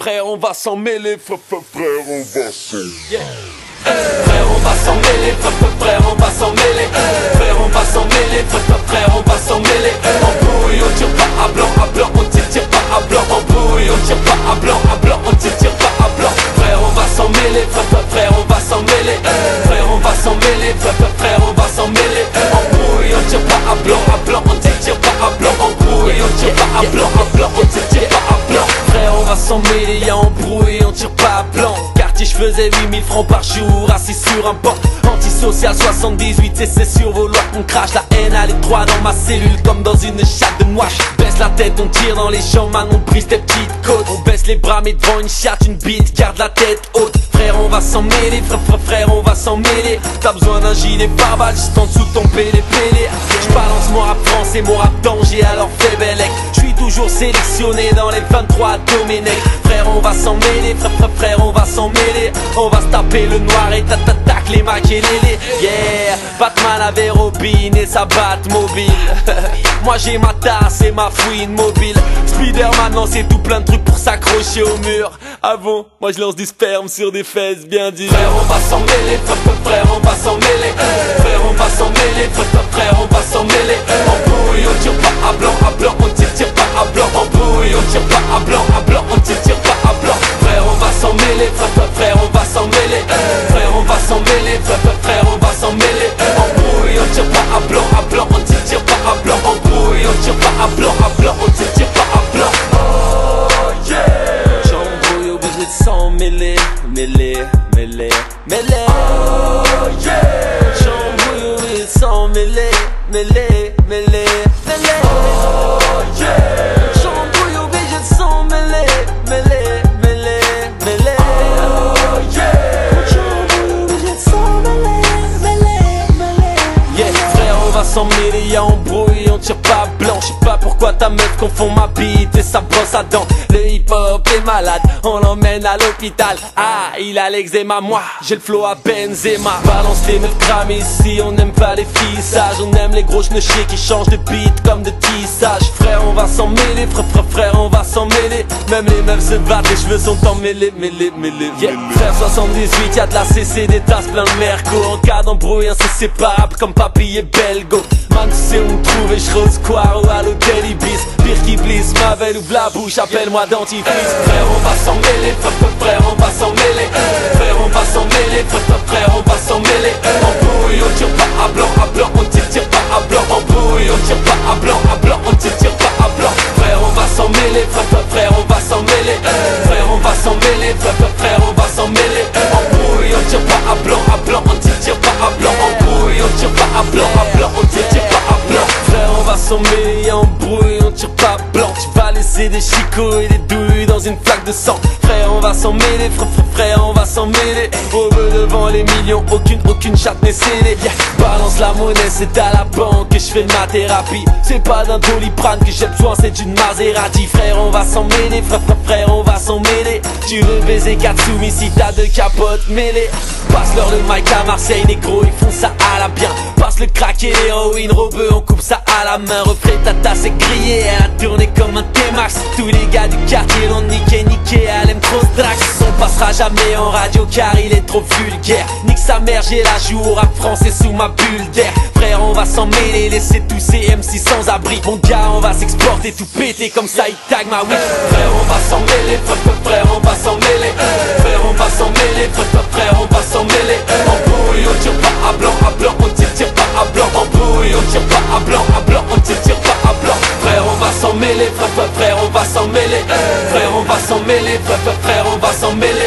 frère, on va s'en mêler, frère, on va s'en mêler. Frère, on va s'en mêler, frère, on va s'en mêler. Frère, on va s'en mêler, frère, on va s'en mêler. En bouille, on tire pas à blanc, on tire pas à blanc. En bouille, on tire pas à blanc, on tire pas à blanc. Frère, on va s'en mêler, frère, on va s'en mêler. Frère, on va s'en mêler, frère, on va s'en mêler. En bouille, on tire pas à blanc, on tire pas à blanc. En bouille, on tire pas à blanc, on tire pas à blanc. Frère, on va s'en mêler, y'a embrouille, on tire pas à blanc. Quartier, je faisais 8000 francs par jour, assis sur un banc. Antisocial 78, et c'est sur vos lois qu'on crache. La haine à l'étroit dans ma cellule, comme dans une chatte de noix. Baisse la tête, on tire dans les champs, maintenant on brise tes petites côtes. On baisse les bras, mais devant une chatte, une bite, garde la tête haute. Frère, on va s'en mêler, frère, on va s'en mêler. T'as besoin d'un gilet pare-balles, juste en dessous de ton pélé. J'balance mon rap français, mon rap danger, alors fais bellec. J'suis toujours sélectionné dans les 23 Domenech. Frère, on va s'en mêler, frère, on va s'en mêler. On va se taper le noir et tac les maquelélés. Yeah, Batman avait Robin et sa Batmobile. Moi j'ai ma tasse et ma fouine mobile. Spider-Man c'est tout plein de trucs pour s'accrocher au mur. Ah bon, moi je lance du sperme sur des fesses bien dures. Frère, on va s'en mêler, frère, on va s'en mêler. Frère, on va s'en mêler, frère, on va s'en mêler. En bouille, on tire pas à blanc, on tire pas à blanc. En bouille, on tire pas à blanc, on tire pas à blanc. Frère, on va s'en mêler, frère, on va s'en mêler. Frère, on va s'en mêler, frère, on va s'en mêler. En bouille, on tire pas à blanc, on tire pas à blanc. En bouille, on tire pas à blanc, on tire pas à blanc. Oh yeah. J'embrouille obligé de s'en mêler, mêler. Oh yeah. J'embrouille obligé de s'en mêler, mêler. Oh yeah. J'embrouille obligé de s'en mêler, mêler. Oh yeah. J'embrouille obligé de s'en mêler. Yeah, frère, on va s'en mêler, y'a embrouille, on tire pas blanc. J'sais pas pourquoi ta meuf confond ma bite et sa brosse à dents. Le hip-hop est malade, on l'emmène à l'hôpital. Ah, il a l'eczéma, moi j'ai le flow à Benzema. Balance les 9 grammes ici, on n'aime pas les filles sages. On aime les gros chenechés qui changent de beat comme de tissage. Frère, on va s'en mêler, frère, on va s'en mêler. Même les meufs se battent, les cheveux sont emmêlés, yeah. Frère 78, y'a de la CC, des tasses plein de merco. En cas d'embrouille, inséparable comme Papy et Belgo. Man, tu sais où me trouver, j'rose quoi ou à l'hôtel Ibis. Pire qui blisse, ma belle ouvre la bouche, appelle-moi dentifrice. Frère, on va s'en mêler, frère, on va s'en mêler. Frère, on va s'en mêler, frère, on va s'en mêler. En bouille, on tire pas à blanc, on tire pas à blanc. En bouille, on tire pas à blanc, on tire pas à blanc. Frère, on va s'en mêler, frère, on va s'en mêler. Frère, on va s'en mêler, frère, on va s'en mêler. En bouille, on tire pas à blanc, on tire pas à blanc. En bouille, on tire pas à blanc, on tire pas à blanc. Frère, on va s'en mêler, en brouille, on tire pas blanc. Tu vas laisser des chicots et des douilles dans une flaque de sang. Frère, on va s'en mêler, frère, on va s'en mêler. Au bleu devant les millions, aucune chatte n'est scellée. Yeah. Balance la monnaie, c'est à la banque que je fais de ma thérapie. C'est pas d'un Doliprane que j'ai besoin, c'est d'une Maserati. Frère, on va s'en mêler, frère, on va s'en mêler. Tu veux baiser Katsumi si t'as deux capotes mêlées. Passe-leur le mic à Marseille, négro, ils font ça à la bien. Passe le crack et l'héroïne, robeux, on coupe ça à la main. Reflet, ta tasse est grillée, elle a tourné comme un T-Max. Tous les gars du quartier l'ont niqué, elle aime trop ce drax. On passera jamais en radio car il est trop vulgaire. Nique sa mère, j'ai la joue au rap français sous ma bulle d'air. Frère, on va s'en mêler, laisser tous ces MC sans abri. Mon gars, on va s'exporter, tout péter comme ça, il tag ma weed. Frère, on va s'en mêler, frère, on va s'en mêler. Frère, on va s'en mêler, frère, on va s'en mêler. En bouille, on tire pas à blanc, on tire pas à blanc. En bouille, on tire pas à blanc, on tire pas à blanc. Frère, on va s'en mêler, frère, on va s'en mêler. Frère, on va s'en mêler, frère, on va s'en mêler.